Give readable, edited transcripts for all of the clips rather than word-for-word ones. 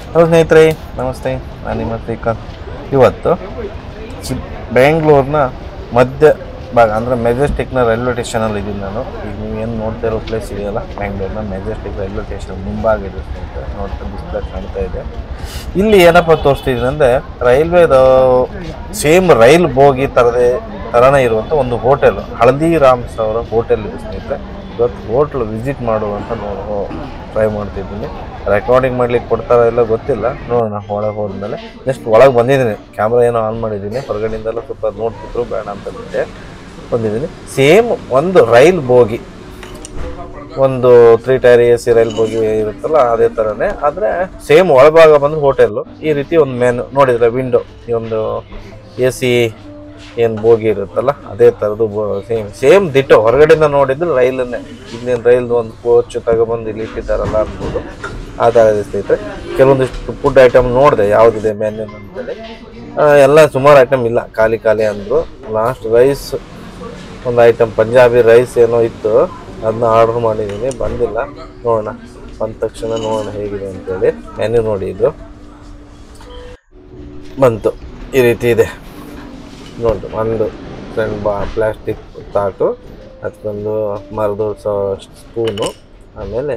Hello ಸ್ನೇಹಿತರೆ, ನಮಸ್ತೆ. ನಾನು ನಿಮ್ಮ ಶ್ರೀಕಾಂತ್. ಇವತ್ತು ಬೆಂಗಳೂರಿನ ಮಧ್ಯ ಭಾಗ ಅಂದರೆ ಮೆಜೆಸ್ಟಿಕ್ನ ರೈಲ್ವೆ ಸ್ಟೇಷನಲ್ಲಿ ಇದ್ದೀನಿ ನಾನು. ಈಗ ನೀವು ಏನು ನೋಡ್ತಾ ಇರೋ ಪ್ಲೇಸ್ ಇದೆಯಲ್ಲ, ಬೆಂಗಳೂರಿನ ಮೆಜೆಸ್ಟಿಕ್ ರೈಲ್ವೆ ಸ್ಟೇಷನ್ ಮುಂಭಾಗ ಇದೆ ಸ್ನೇಹಿತರೆ. ನೋಡ್ತಾ ಡಿಸ್ಪ್ಲೇ ಕಾಣ್ತಾ ಇದೆ. ಇಲ್ಲಿ ಏನಪ್ಪ ತೋರಿಸ್ತಿದ್ದೀನಿ ಅಂದರೆ, ರೈಲ್ವೇದು ಸೇಮ್ ರೈಲ್ ಬೋಗಿ ಥರನೇ ಇರುವಂಥ ಒಂದು ಹೋಟೆಲ್, ಹಳದಿರಾಮ್ಸ್ ಅವರ ಹೋಟೆಲ್ ಇದೆ ಸ್ನೇಹಿತರೆ. ಇವತ್ತು ಹೋಟ್ಲ್ ವಿಸಿಟ್ ಮಾಡುವಂತ ಟ್ರೈ ಮಾಡ್ತಿದ್ದೀನಿ. ರೆಕಾರ್ಡಿಂಗ್ ಮಾಡ್ಲಿಕ್ಕೆ ಕೊಡ್ತಾರ ಇಲ್ಲ ಗೊತ್ತಿಲ್ಲ, ನೋಡೋಣ. ಒಳಗೆ ಹೋದ್ಮೇಲೆ ಜಸ್ಟ್ ಒಳಗೆ ಬಂದಿದ್ದೀನಿ, ಕ್ಯಾಮ್ರಾ ಏನೋ ಆನ್ ಮಾಡಿದ್ದೀನಿ. ಹೊರಗಡೆಯಿಂದೆಲ್ಲ ಸ್ವಲ್ಪ ನೋಡ್ತಿದ್ರು, ಬೇಡ ಅಂತ ಬಿಟ್ಟೆ ಬಂದಿದ್ದೀನಿ. ಸೇಮ್ ಒಂದು ರೈಲ್ ಬೋಗಿ, ಒಂದು 3 ಟೈರ್ AC ರೈಲ್ ಬೋಗಿ ಇರುತ್ತಲ್ಲ ಅದೇ ಥರನೇ, ಆದರೆ ಸೇಮ್ ಒಳಭಾಗ ಬಂದು ಹೋಟೆಲ್ಲು. ಈ ರೀತಿ ಒಂದು ಮೆನು ನೋಡಿದರೆ ವಿಂಡೋ, ಈ ಒಂದು AC ಏನು ಬೋಗಿ ಇರುತ್ತಲ್ಲ ಅದೇ ಥರದ್ದು ಸೇಮ್ ದಿಟ್ಟು. ಹೊರಗಡೆಯಿಂದ ನೋಡಿದ್ರೆ ರೈಲನ್ನೇ, ಇನ್ನೇನು ರೈಲ್ದು ಒಂದು ಕೋಚ್ ತಗೊಬಂದು ಇಲ್ಲಿ ಇಟ್ಟಿದ್ದಾರಲ್ಲ ಅನ್ಬೋದು. ಆ ಥರ ಸ್ನೇಹಿತರೆ ಕೆಲವೊಂದಿಷ್ಟು ಫುಡ್ ಐಟಮ್ ನೋಡಿದೆ ಯಾವುದಿದೆ ಮೆನ್ಯೂ ಅಂತೇಳಿ. ಎಲ್ಲ ಸುಮಾರು ಐಟಮ್ ಇಲ್ಲ, ಖಾಲಿ ಅಂದರು. ಲಾಸ್ಟ್ ರೈಸ್ ಒಂದು ಐಟಮ್, ಪಂಜಾಬಿ ರೈಸ್ ಏನೋ ಇತ್ತು, ಅದನ್ನ ಆರ್ಡ್ರ್ ಮಾಡಿದ್ದೀನಿ, ಬಂದಿಲ್ಲ. ನೋಡೋಣ, ಬಂದ ತಕ್ಷಣ ನೋಡೋಣ ಹೇಗಿದೆ ಅಂತೇಳಿ. ಮೆನ್ಯೂ ನೋಡಿ, ಇದು ಬಂತು, ಈ ರೀತಿ ಇದೆ ನೋಡಿ. ಒಂದು ಸಣ್ಣ ಪ್ಲಾಸ್ಟಿಕ್ ತಾಟು, ಅದಕ್ಕೊಂದು ಮರದ ಸ್ಪೂನು, ಆಮೇಲೆ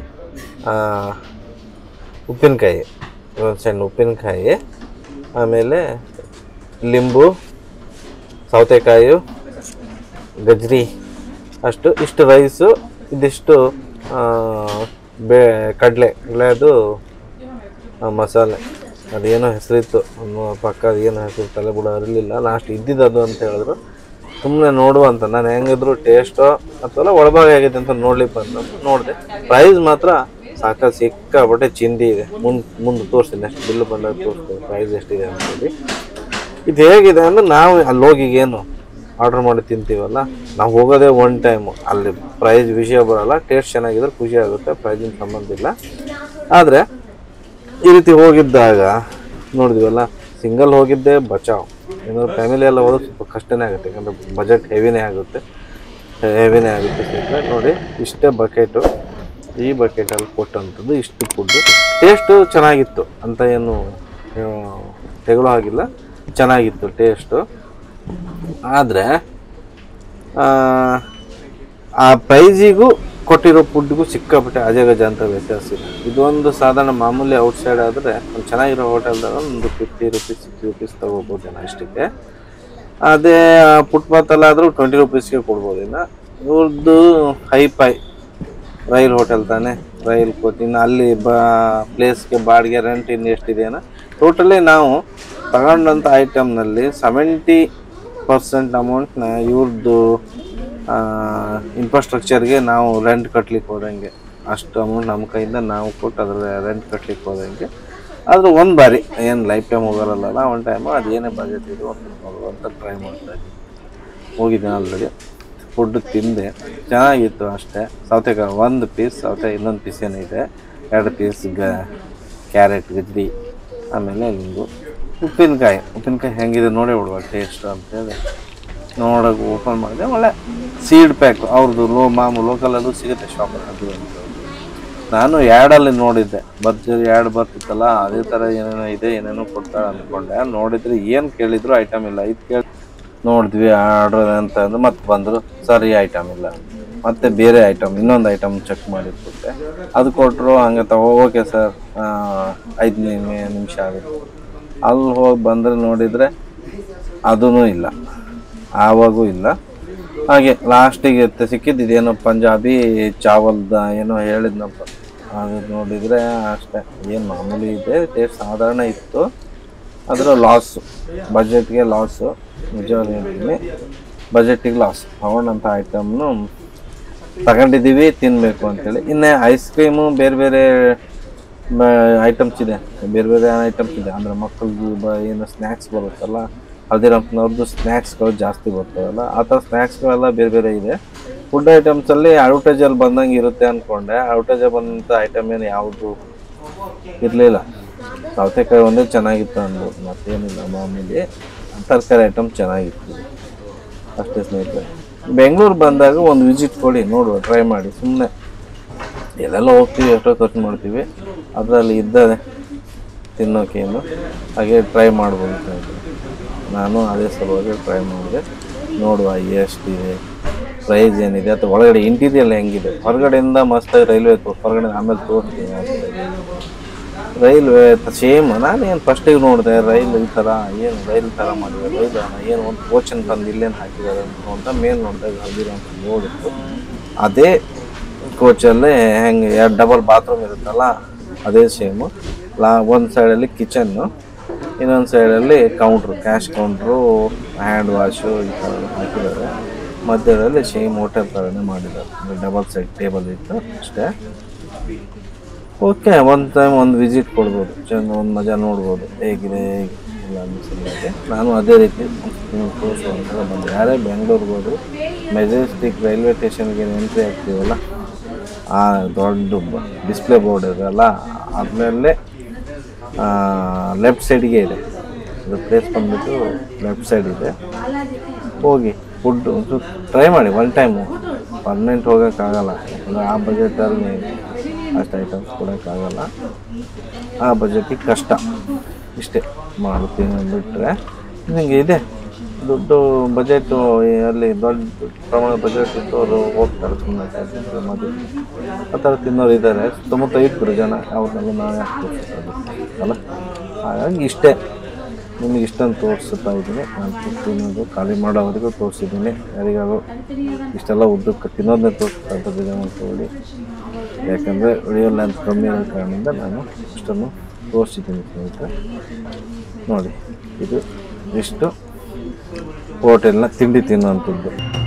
ಉಪ್ಪಿನಕಾಯಿ, ಒಂದು ಸಣ್ಣ ಉಪ್ಪಿನಕಾಯಿ, ಆಮೇಲೆ ಲಿಂಬು, ಸೌತೆಕಾಯಿ, ಗಜ್ರಿ, ಇಷ್ಟು ರೈಸು, ಇದಿಷ್ಟು ಕಡಲೆದು ಮಸಾಲೆ. ಅದೇನೋ ಹೆಸರಿತ್ತು, ಪಕ್ಕ ಏನೋ ಹೆಸರು ತಲೆ ಕೂಡ ಅರಿಲಿಲ್ಲ. ಲಾಸ್ಟ್ ಇದ್ದಿದ್ದು ಅಂತ ಹೇಳಿದ್ರು, ಸುಮ್ಮನೆ ನೋಡುವ ಅಂತ. ನಾನು ಹೆಂಗಿದ್ರು ಟೇಸ್ಟೋ ಅಥವಾ ಒಳಭಾಗ ಹೇಗಿದೆ ಅಂತ ನೋಡ್ಲಿಕ್ಕೆ ನೋಡಿದೆ. ಪ್ರೈಸ್ ಮಾತ್ರ ಸಾಕಾಗಿ ಸಿಕ್ಕಾಪಟ್ಟೆ ಚಿಂದಿ ಇದೆ. ಮುಂದೆ ತೋರಿಸ್ತೀನಿ, ನೆಕ್ಸ್ಟ್ ಬಿಲ್ ಬಂದಾಗ ತೋರಿಸ್ತೀನಿ ಪ್ರೈಸ್ ಎಷ್ಟಿದೆ ಅಂತೇಳಿ. ಇದು ಹೇಗಿದೆ ಅಂದರೆ, ನಾವು ಅಲ್ಲಿ ಹೋಗಿ ಏನು ಆರ್ಡ್ರ್ ಮಾಡಿ ತಿಂತೀವಲ್ಲ, ನಾವು ಹೋಗೋದೇ ಒನ್ ಟೈಮು. ಅಲ್ಲಿ ಪ್ರೈಸ್ ವಿಷಯ ಬರೋಲ್ಲ, ಟೇಸ್ಟ್ ಚೆನ್ನಾಗಿದ್ರೆ ಖುಷಿ ಆಗುತ್ತೆ, ಪ್ರೈಸಿನ ಸಂಬಂಧ ಇಲ್ಲ. ಆದರೆ ಈ ರೀತಿ ಹೋಗಿದ್ದಾಗ ನೋಡಿದ್ವಲ್ಲ, ಸಿಂಗಲ್ ಹೋಗಿದ್ದೆ ಬಚಾವ್. ಏನಾದ್ರು ಫ್ಯಾಮಿಲಿ ಎಲ್ಲ ಹೋದ್ರೆ ಸ್ವಲ್ಪ ಕಷ್ಟನೇ ಆಗುತ್ತೆ, ಯಾಕಂದರೆ ಬಜೆಟ್ ಹೆವಿನೇ ಆಗುತ್ತೆ ಸ್ನೇಹಿತರೆ. ನೋಡಿ, ಇಷ್ಟೇ ಬಕೆಟು, ಈ ಬಕೆಟಲ್ಲಿ ಕೊಟ್ಟಂಥದ್ದು ಇಷ್ಟು ಫುಡ್ಡು. ಟೇಸ್ಟು ಚೆನ್ನಾಗಿತ್ತು ಅಂತ ಏನು ತೆಗೊಳ್ಳೋ ಹಾಗಿಲ್ಲ, ಚೆನ್ನಾಗಿತ್ತು ಟೇಸ್ಟು. ಆದರೆ ಆ ಪ್ರೈಸಿಗೂ ಕೊಟ್ಟಿರೋ ಫುಡ್ಗೂ ಸಿಕ್ಕಾಪಟ್ಟೆ ಅಜಗಜ ಅಂತ ವ್ಯತ್ಯಾಸ ಇದೆ. ಇದೊಂದು ಸಾಧಾರಣ ಮಾಮೂಲಿ ಔಟ್ಸೈಡ್ ಆದರೆ, ಒಂದು ಚೆನ್ನಾಗಿರೋ ಹೋಟೆಲ್ದಾಗ ಒಂದು 50 ರೂಪೀಸ್ 60 ರೂಪೀಸ್ ತೊಗೋಬೋದು ಜನ ಅಷ್ಟಕ್ಕೆ. ಅದೇ ಫುಟ್ಪಾತಲ್ಲಾದರೂ 20 ರೂಪೀಸ್ಗೆ ಕೊಡ್ಬೋದು. ಇನ್ನು ಇವ್ರದ್ದು ಹೈಫೈ ರೈಲ್ ಹೋಟೆಲ್ ತಾನೆ, ರೈಲ್ ಕೋಚಿನ ಅಲ್ಲಿ ಪ್ಲೇಸ್ಗೆ ಬಾಡಿಗೆ ರೆಂಟ್ ಇನ್ನು ಎಷ್ಟಿದೆಯಾ. ಟೋಟಲಿ ನಾವು ತಗೊಂಡಂಥ ಐಟಮ್ನಲ್ಲಿ 70% ಅಮೌಂಟ್ನ ಇವ್ರದ್ದು ಇನ್ಫ್ರಾಸ್ಟ್ರಕ್ಚರ್ಗೆ ನಾವು ರೆಂಟ್ ಕಟ್ಲಿಕ್ಕೆ ಹೋದಂಗೆ, ಅಷ್ಟು ಅಮೌಂಟ್ ನಮ್ಮ ಕೈಯಿಂದ ನಾವು ಕೊಟ್ಟು ಅದರ ರೆಂಟ್ ಕಟ್ಲಿಕ್ಕೆ ಹೋದಂಗೆ. ಆದರೂ ಒಂದು ಬಾರಿ ಏನು ಲೈಫ್ ಟೈಮ್ ಹೋಗೋರಲ್ಲ, ಒಂದು ಟೈಮು ಅದೇನೇ ಬಜೆಟ್ ಇದು ಅಂತ ಟ್ರೈ ಮಾಡ್ತಾಯಿದ್ವಿ. ಹೋಗಿದ್ದೀನಿ ಆಲ್ರೆಡಿ, ಫುಡ್ಡು ತಿಂದೆ, ಚೆನ್ನಾಗಿತ್ತು ಅಷ್ಟೇ. ಸೌತೆಕಾಯಿ ಒಂದು ಪೀಸ್, ಸೌತೆಕಾಯಿ ಇನ್ನೊಂದು ಪೀಸ್ ಏನಿದೆ, 2 ಪೀಸ್ ಕ್ಯಾರೆಟ್ ಗಜ್ರಿ, ಆಮೇಲೆ ಲಿಂಬು, ಉಪ್ಪಿನಕಾಯಿ ಹೆಂಗಿದೆ ನೋಡಿ ಬಿಡುವ ಟೇಸ್ಟ್ ಅಂತೇಳಿ ನೋಡೋಕೆ ಓಪನ್ ಮಾಡಿದೆ. ಒಳ್ಳೆ ಸೀಡ್ ಪ್ಯಾಕ್ ಅವ್ರದ್ದು ಲೋಕಲಲ್ಲೂ ಸಿಗುತ್ತೆ ಶಾಪಲ್ಲಿ ಅದು ಅಂತ. ನಾನು ಆ್ಯಡಲ್ಲಿ ನೋಡಿದ್ದೆ, ಭರ್ಜರಿ ಆ್ಯಡ್ ಬರ್ತಿತ್ತಲ್ಲ, ಅದೇ ಥರ ಏನೇನೋ ಇದೆ, ಏನೇನೋ ಕೊಡ್ತಾರೆ ಅಂದ್ಕೊಂಡೆ. ನೋಡಿದರೆ ಏನು ಕೇಳಿದ್ರು ಐಟಮ್ ಇಲ್ಲ. ಇದು ಕೇಳಿ ನೋಡಿದ್ವಿ ಆರ್ಡ್ರ್ ಅಂತ ಅಂದು ಮತ್ತೆ ಬಂದರು, ಸರ್ ಈ ಐಟಮ್ ಇಲ್ಲ, ಮತ್ತು ಬೇರೆ ಐಟಮ್ ಇನ್ನೊಂದು ಐಟಮ್ ಚೆಕ್ ಮಾಡಿಟ್ಬಿಟ್ಟೆ. ಅದು ಕೊಟ್ಟರು, ಹಂಗೆ ಓಕೆ ಸರ್ 5 ನಿಮಿಷ ಆಗುತ್ತೆ. ಅಲ್ಲಿ ಹೋಗಿ ಬಂದರೆ ನೋಡಿದರೆ ಅದೂ ಇಲ್ಲ, ಆವಾಗೂ ಇಲ್ಲ. ಹಾಗೆ ಲಾಸ್ಟಿಗೆ ಸಿಕ್ಕಿದ್ದೇನೋ ಪಂಜಾಬಿ ಚಾವಲ್ದ ಏನೋ ಹೇಳಿದ್ನಪ್ಪ, ಅದು ನೋಡಿದರೆ ಅಷ್ಟೇ, ಏನು ಮಾಮೂಲಿ ಇದೆ, ಟೇಸ್ಟ್ ಸಾಧಾರಣ ಇತ್ತು. ಅದರ ಲಾಸು, ಬಜೆಟ್ಗೆ ಲಾಸು, ನಿಜವಾಗಿ ಹೇಳ್ತೀನಿ, ಬಜೆಟಿಗೆ ಲಾಸ್. ತಗೊಂಡಂಥ ಐಟಮ್ನು ತಗೊಂಡಿದ್ದೀವಿ ತಿನ್ನಬೇಕು ಅಂತೇಳಿ. ಇನ್ನು ಐಸ್ ಕ್ರೀಮು ಬೇರೆ ಐಟಮ್ಸ್ ಇದೆ, ಬೇರೆ ಐಟಮ್ಸ್ ಇದೆ. ಅಂದರೆ ಮಕ್ಕಳಿಗೆ ಏನು ಸ್ನ್ಯಾಕ್ಸ್ ಬರುತ್ತಲ್ಲ, ಹಲ್ದಿರಾಮ್ಸ್ನವ್ರದ್ದು ಸ್ನ್ಯಾಕ್ಸ್ಗಳು ಜಾಸ್ತಿ ಬರ್ತಾವಲ್ಲ, ಆ ಥರ ಸ್ನ್ಯಾಕ್ಸ್ಗಳೆಲ್ಲ ಬೇರೆ ಇದೆ. ಫುಡ್ ಐಟಮ್ಸಲ್ಲಿ ಅಡ್ವರ್ಟೈಸಲ್ಲಿ ಬಂದಂಗೆ ಇರುತ್ತೆ ಅಂದ್ಕೊಂಡೆ. ಅಡ್ವರ್ಟೈಸಲ್ಲಿ ಬಂದಂಥ ಐಟಮ್ ಏನು ಯಾವುದು ಇರಲಿಲ್ಲ. ಸೌತೆಕಾಯಿ ಒಂದೇ ಚೆನ್ನಾಗಿತ್ತು ಅಂದರು, ಮತ್ತೇನಿಲ್ಲ, ಮಾಮೂಲಿ ತರಕಾರಿ ಐಟಮ್ ಚೆನ್ನಾಗಿತ್ತು ಅಷ್ಟೇ ಸ್ನೇಹಿತರೆ. ಬೆಂಗಳೂರು ಬಂದಾಗ ಒಂದು ವಿಸಿಟ್ ಕೊಡಿ, ನೋಡುವ, ಟ್ರೈ ಮಾಡಿ. ಸುಮ್ಮನೆ ಎಲ್ಲೆಲ್ಲ ಹೋಗ್ತೀವಿ, ಎಷ್ಟೋ ಖರ್ಚು ಮಾಡ್ತೀವಿ, ಅದರಲ್ಲಿ ಇದ್ದದೆ ತಿನ್ನೋಕೇನು ಹಾಗೆ ಟ್ರೈ ಮಾಡ್ಬೋದು ಅಂತ ಇದ್ದೆ. ನಾನು ಅದೇ ಸಲುವಾಗಿ ಟ್ರೈ ಮಾಡಿದೆ, ನೋಡುವ ಎಷ್ಟಿದೆ, ಪ್ರೈಸ್ ಏನಿದೆ ಅಥವಾ ಒಳಗಡೆ ಇಂಟೀರಿಯಲ್ ಹೆಂಗಿದೆ. ಹೊರಗಡೆಯಿಂದ ಮಸ್ತಾಗಿ ರೈಲ್ವೆ ಹೊರಗಡೆ ಆಮೇಲೆ ತೋರಿಸ್ತೀನಿ. ರೈಲ್ವೆ ಸೇಮ್ ನಾನೇನು ಫಸ್ಟಿಗೆ ನೋಡಿದೆ ರೈಲ್ ಈ ಥರ ಏನು ರೈಲ್ ಥರ ಮಾಡಿದ್ದಾರೆ, ರೈಲ್ ಏನು ಒಂದು ಕೋಚನ್ ತಂದು ಇಲ್ಲೇನು ಹಾಕಿದ್ದಾರೆ ಅಂತ ಮೇಲೆ ನೋಡಿದಾಗ ಹಲ್ದಿರಾಮ್ ಅಂತ ನೋಡಿತ್ತು. ಅದೇ ಕೋಚಲ್ಲೇ ಹೆಂಗೆ 2 ಡಬಲ್ ಬಾತ್ರೂಮ್ ಇರುತ್ತಲ್ಲ ಅದೇ ಸೇಮು. ಒಂದು ಸೈಡಲ್ಲಿ ಕಿಚನ್ನು, ಇನ್ನೊಂದು ಸೈಡಲ್ಲಿ counter, cash counter, hand wash ಈ ಥರ ಹಾಕಿದ್ದಾರೆ. ಮಧ್ಯದಲ್ಲಿ ಸೇಮ್ ಹೋಟೆಲ್ ಥರನೇ ಮಾಡಿದ್ದಾರೆ, ಡಬಲ್ ಸೈಡ್ ಟೇಬಲ್ ಇತ್ತು ಅಷ್ಟೇ. ಓಕೆ, ಒಂದು ಟೈಮ್ ಒಂದು ವಿಸಿಟ್ ಕೊಡ್ಬೋದು, ಒಂದು ಮಜಾ ನೋಡ್ಬೋದು ಹೇಗಿದೆ ಇಲ್ಲ ಅನ್ನಿಸಿದ್ರೆ. ನಾನು ಅದೇ ರೀತಿ ತೋರಿಸುವಂತ ಬಂದೆ. ಯಾರೇ ಬೆಂಗಳೂರಿಗೆ ಹೋದ್ರು ಮೆಜೆಸ್ಟಿಕ್ ರೈಲ್ವೆ ಸ್ಟೇಷನ್ಗೆ ಎಂಟ್ರಿ ಆಗ್ತೀವಲ್ಲ, ಆ ದೊಡ್ಡ ಡಿಸ್ಪ್ಲೇ ಬೋರ್ಡ್ ಇದೆಯಲ್ಲ ಆದಮೇಲೆ ಲೆಫ್ಟ್ ಸೈಡ್ಗೆ ಇದೆ ಅದು ಪ್ಲೇಸ್ ಬಂದುಬಿಟ್ಟು ಲೆಫ್ಟ್ ಸೈಡ್ ಇದೆ. ಹೋಗಿ ಫುಡ್ ಒಂದು ಟ್ರೈ ಮಾಡಿ, ಒನ್ ಟೈಮು ಪರ್ಮನೆಂಟ್ ಹೋಗೋಕ್ಕಾಗಲ್ಲ. ಯಾಕಂದರೆ ಆ ಬಜೆಟಲ್ಲಿ ಅಷ್ಟು ಐಟಮ್ಸ್ ಕೊಡೋಕ್ಕಾಗಲ್ಲ, ಆ ಬಜೆಟಿಗೆ ಕಷ್ಟ. ಇಷ್ಟೇ ಮಾಡ್ತೀನಿ ಬಿಟ್ಟರೆ ನಿಮಗೆ ಇದೆ ದುಡ್ಡು ಬಜೆಟು ಅಲ್ಲಿ ದೊಡ್ಡ ಪ್ರಮಾಣ ಬಜೆಟ್ ಇತ್ತು ಅವರು ಹೋಗ್ತಾರೆ ಸುಮ್ಮನೆ ಮದುವೆ ಆ ಥರ ತಿನ್ನೋರು ಇದ್ದಾರೆ. ಸುತ್ತಮುತ್ತ ಇಬ್ಬರು ಜನ ಅವ್ರನ್ನೆಲ್ಲ ನಾವೇ ತೋರಿಸ್ತಾ ಅಲ್ಲ. ಹಾಗಾಗಿ ಇಷ್ಟೇ ನಿಮಗೆ ಇಷ್ಟೊಂದು ತೋರಿಸ್ತಾ ಇದ್ದೀನಿ. ನಾನು ತಿನ್ನೋದು ಖಾಲಿ ಮಾಡೋವರೆಗೂ ತೋರಿಸಿದ್ದೀನಿ. ಯಾರಿಗಾದ್ರು ಇಷ್ಟೆಲ್ಲ ಉದ್ದಕ್ಕೆ ತಿನ್ನೋದನ್ನೇ ತೋರಿಸ್ತಾ ಇದ್ದಿದೆ ಅಂತೇಳಿ, ಯಾಕಂದರೆ ವಿಡಿಯೋ ಲೆಂತ್ ಕಮ್ಮಿ ಇರೋ ಕಾರಣದಿಂದ ನಾನು ಇಷ್ಟನ್ನು ತೋರಿಸಿದ್ದೀನಿ ಸ್ನೇಹಿತರೆ. ನೋಡಿ, ಇದು ಇಷ್ಟು ಹೋಟೆಲ್ನ ತಿಂಡಿ ತಿನ್ನುವಂಥದ್ದು.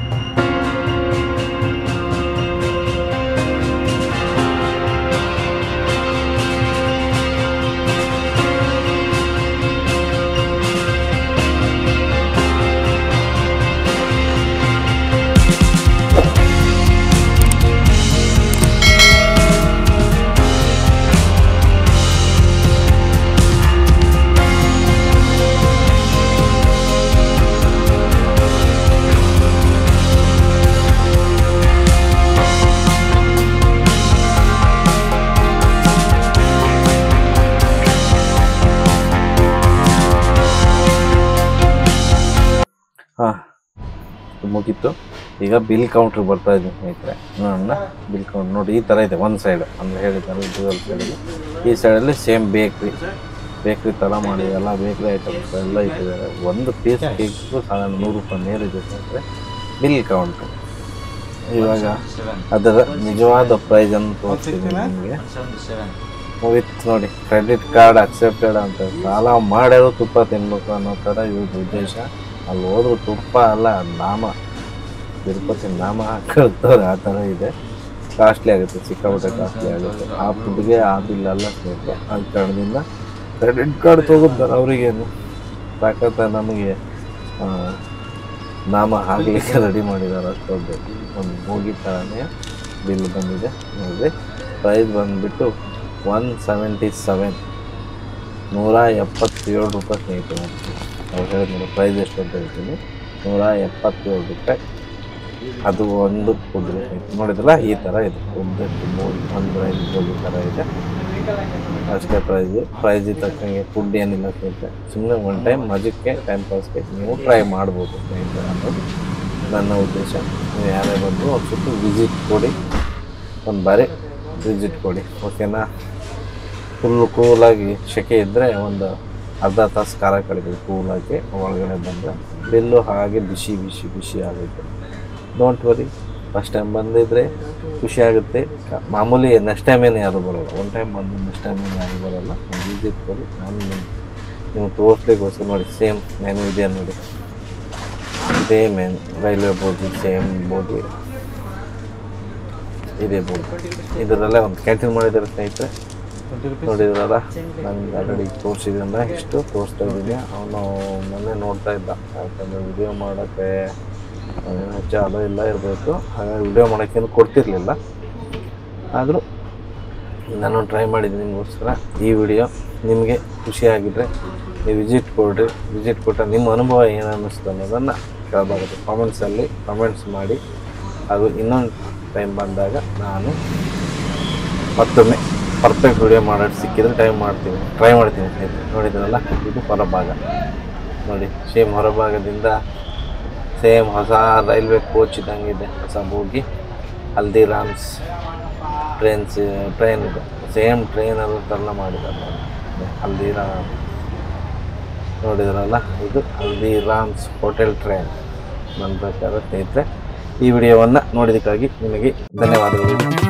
ಹಾಂ, ಮುಗೀತು. ಈಗ ಬಿಲ್ ಕೌಂಟ್ರ್ ಬರ್ತಾ ಇದ್ದೀನಿ ಸ್ನೇಹಿತರೆ. ನೋಡೋಣ ಬಿಲ್ ಕೌಂಟ್ರ್. ನೋಡಿ ಈ ಥರ ಇದೆ. ಒಂದು ಸೈಡ್ ಅಂದರೆ ಹೇಳಿದ್ದಾರೆ ಡ್ಯೂಯಲ್ ಸೈಡಲ್ಲಿ, ಈ ಸೈಡಲ್ಲಿ ಸೇಮ್ ಬೇಕ್ರಿ ಥರ ಮಾಡಿದೆಲ್ಲ ಬೇಕ್ರಿ ಐಟಮ್ಸ್ ಎಲ್ಲ ಇಟ್ಟಿದ್ದಾರೆ. ಒಂದು ಪೀಸ್ ಕೇಕ್ಗೂ ಸಾಧಾರಣ 100 ರೂಪಾಯಿ ಮೇಲಿದೆ ಸ್ನೇಹಿತರೆ ಬಿಲ್ ಕೌಂಟ್ರು. ಇವಾಗ ಅದರ ನಿಜವಾದ ಪ್ರೈಸನ್ನು ತೋರಿಸ್ತಿದ್ದೀನಿ ನಿಮಗೆ. ವಿತ್ ನೋಡಿ, ಕ್ರೆಡಿಟ್ ಕಾರ್ಡ್ ಅಕ್ಸೆಪ್ಟೆಡ್ ಅಂತ. ಸಾಲ ಮಾಡ್ಯಾರು ತುಪ್ಪ ತಿನ್ಬೇಕು ಅನ್ನೋ ಥರ ಇವ್ರದ್ದು ಉದ್ದೇಶ. ಅಲ್ಲಿ ಹೋದ್ರು ತುಪ್ಪ ಅಲ್ಲ, ನಾಮ, ತಿರುಪತಿ ನಾಮ ಹಾಕೊಳ್ತಾರೆ ಆ ಥರ ಇದೆ. ಕಾಸ್ಟ್ಲಿ ಆಗುತ್ತೆ, ಸಿಕ್ಕಾಪಟ್ಟೆ ಕಾಸ್ಟ್ಲಿ ಆಗುತ್ತೆ. ಆ ಫುಡ್ಗೆ ಆ ಬಿಲ್ ಅಲ್ಲ ಸ್ನೇಹಿತರೆ. ಆ ಕಾರಣದಿಂದ ಕ್ರೆಡಿಟ್ ಕಾರ್ಡ್ ತೊಗೊತಾರೆ. ಅವರಿಗೇನು ಸಾಕತ್ತ, ನಮಗೆ ನಾಮ ಹಾಕಲಿಕ್ಕೆ ರೆಡಿ ಮಾಡಿದ್ದಾರೆ ಅಷ್ಟೊಂದು. ಒಂದು ಹೋಗಿ ಥರನೇ ಬಿಲ್ ಬಂದಿದೆ ನೋಡಿರಿ. ಪ್ರೈಸ್ ಬಂದುಬಿಟ್ಟು 177 177 ರೂಪಾಯಿ ಸ್ನೇಹಿತರೆ. ಅವ್ರು ಹೇಳಿದ್ರು ಪ್ರೈಸ್ ಎಷ್ಟು ಅಂತ ಹೇಳ್ತೀನಿ, 177 ರೂಪಾಯಿ. ಅದು ಒಂದು ಫುಡ್ ನೋಡಿದ್ರಲ್ಲ ಈ ಥರ ಇದೆ. ಒಂದು ರೈಸ್ ಈ ಥರ ಇದೆ ಅಷ್ಟೇ ಪ್ರೈಸ್ ತಕ್ಕಂಗೆ ಫುಡ್ ಏನಿಲ್ಲ ಸ್ನೇಹಿತರೆ. ಸುಮ್ಮನೆ ಒನ್ ಟೈಮ್ ಮಜಕ್ಕೆ ಟೈಮ್ ಪಾಸ್ಗೆ ನೀವು ಟ್ರೈ ಮಾಡ್ಬೋದು ಸ್ನೇಹಿತರೆ ಅನ್ನೋದು ನನ್ನ ಉದ್ದೇಶ. ನೀವು ಯಾರೇ ಬಂದು ಒಂದು ಸ್ವಲ್ಪ ವಿಸಿಟ್ ಕೊಡಿ, ಒಂದು ಬಾರಿ ವಿಸಿಟ್ ಕೊಡಿ, ಓಕೆನಾ. ಫುಲ್ಲು ಕೂಲಾಗಿ ಸೆಕೆ ಇದ್ದರೆ ಒಂದು ಅರ್ಧ ತಾಸು ಖಾರ ಕಳಿತೀವಿ ಕೂಲಾಗಿ. ಒಳಗಡೆ ಬಂದರೆ ಬಿಲ್ಲು ಹಾಗೆ ಬಿಸಿ ಬಿಸಿ ಬಿಸಿ ಆಗುತ್ತೆ. ಡೋಂಟ್ ವರಿ, ಫಸ್ಟ್ ಟೈಮ್ ಬಂದಿದ್ದರೆ ಖುಷಿ ಆಗುತ್ತೆ. ಮಾಮೂಲಿ ನೆಕ್ಸ್ಟ್ ಟೈಮ್ ಏನು ಯಾರು ಬರೋಲ್ಲ. ಒನ್ ಟೈಮ್ ಬಂದು ನೆಕ್ಸ್ಟ್ ಟೈಮ್ ಏನು ಯಾರು ಬರೋಲ್ಲ. ಒಂದು ವಿಸಿಟ್ ಕೊಡಿ. ನಾನು ನೀವು ತೋರಿಸ್ಲಿಕ್ಕೋಸ್ಕರ ನೋಡಿ ಸೇಮ್ ಮೆನು ಇದೆ ನೋಡಿ. ಇದೇ menu railway bogie same bogie ಇದೇ ಬೋಗಿ. ಇದರಲ್ಲೇ ಒಂದು ಕ್ಯಾಂಟೀನ್ ಮಾಡಿದ್ದಾರೆ ಸ್ನೇಹಿತರೆ. ನೋಡಿದ್ರಲ್ಲ, ನನಗೆ ಆಲ್ರೆಡಿ ತೋರಿಸಿದ್ರಿಂದ ಇಷ್ಟು ತೋರಿಸ್ತಾ ಇದ್ದೀನಿ. ಅವನು ಮೊನ್ನೆ ನೋಡ್ತಾ ಇದ್ದ, ಯಾಕಂದರೆ ವಿಡಿಯೋ ಮಾಡೋಕ್ಕೆ ಹೆಚ್ಚು ಅಲೋ ಇಲ್ಲ ಇರಬೇಕು. ಹಾಗಾಗಿ ವಿಡಿಯೋ ಮಾಡೋಕ್ಕೇನು ಕೊಡ್ತಿರ್ಲಿಲ್ಲ. ಆದರೂ ನಾನು ಟ್ರೈ ಮಾಡಿದ್ದೀನಿ ನಿಮಗೋಸ್ಕರ. ಈ ವಿಡಿಯೋ ನಿಮಗೆ ಖುಷಿಯಾಗಿದ್ದರೆ ನೀವು ವಿಸಿಟ್ ಕೊಡ್ರಿ. ವಿಸಿಟ್ ಕೊಟ್ಟರೆ ನಿಮ್ಮ ಅನುಭವ ಏನು ಅನ್ನಿಸ್ತು ಅನ್ನೋದನ್ನು ಕೇಳಬಾರದು. ಕಾಮೆಂಟ್ಸಲ್ಲಿ ಕಾಮೆಂಟ್ಸ್ ಮಾಡಿ. ಅದು ಇನ್ನೊಂದು ಟೈಮ್ ಬಂದಾಗ ನಾನು ಮತ್ತೊಮ್ಮೆ ಪರ್ಫೆಕ್ಟ್ ವಿಡಿಯೋ ಮಾಡೋದು ಸಿಕ್ಕಿದ್ರೆ ಟ್ರೈ ಮಾಡ್ತೀನಿ ಸ್ನೇಹಿತರೆ. ನೋಡಿದ್ರಲ್ಲ, ಇದು ಹೊರಭಾಗ ನೋಡಿ, ಸೇಮ್ ಹೊರಭಾಗದಿಂದ ಸೇಮ್ ಹೊಸ ರೈಲ್ವೆ ಕೋಚ್ ಇದ್ದಂಗೆ ಇದೆ, ಹೊಸ ಬೋಗಿ. ಹಲ್ದಿರಾಮ್ಸ್ ಟ್ರೈನ್ ಇದೆ, ಸೇಮ್ ಟ್ರೈನಲ್ಲೂ ಥರ ಮಾಡಿದ್ದಾರೆ ನೋಡಿ. ಹಲ್ದಿರಾಮ್ ನೋಡಿದ್ರಲ್ಲ, ಇದು ಹಲ್ದಿರಾಮ್ಸ್ ಹೋಟೆಲ್ ಟ್ರೈನ್. ನನ್ನ ಪ್ರಕಾರ ಸ್ನೇಹಿತರೆ, ಈ ವಿಡಿಯೋವನ್ನು ನೋಡಿದ್ದಕ್ಕಾಗಿ ನಿಮಗೆ ಧನ್ಯವಾದಗಳು.